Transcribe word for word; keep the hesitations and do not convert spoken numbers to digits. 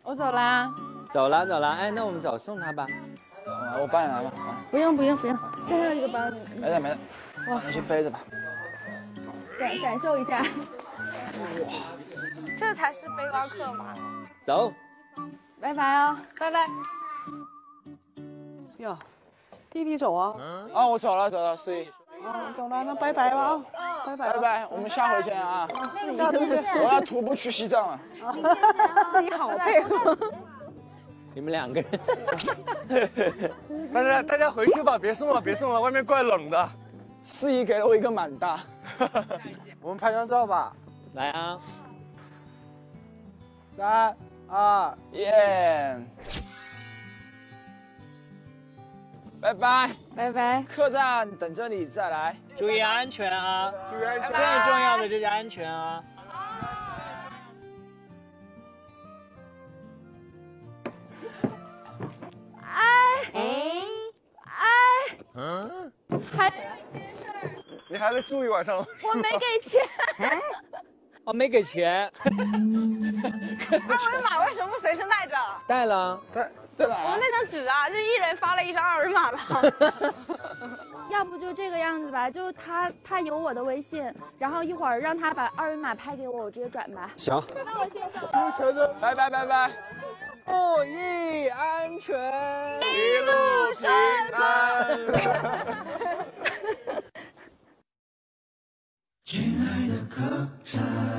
我走啦。 走了走了，哎，那我们走，送他吧。 我帮你拿吧。啊， 不用不用不用，这还有一个包。 没事没事，哇，你先背着吧。 感感受一下。 哇，这才是背包客嘛。 走， 拜拜哦， 拜拜。 哟，弟弟走啊？ 啊，我走了走了，司仪。 啊，走了，那拜拜吧啊，拜拜拜拜，我们下回见啊。 下次见。 我要徒步去西藏了。 司仪好配合。 你们两个人。 大家大家回去吧，别送了别送了，外面怪冷的。 司仪给了我一个满大。 我们拍张照吧。 来啊！ 三二一，拜拜拜拜。 客栈等着你再来， 注意安全啊！ 注意安全。 最重要的就是安全啊！ 哎哎， 嗯， 还你还得住一晚上。 我没给钱。 哦，没给钱。 二维码为什么不随身带着？ 带了。 在在哪？ 我们那张纸啊，就一人发了一张二维码吧。 要不就这个样子吧，就他他有我的微信，然后一会儿让他把二维码拍给我，我直接转吧。 行。 那我先走。 拜拜拜拜。 注意安全， 一路平安。 亲爱的客栈。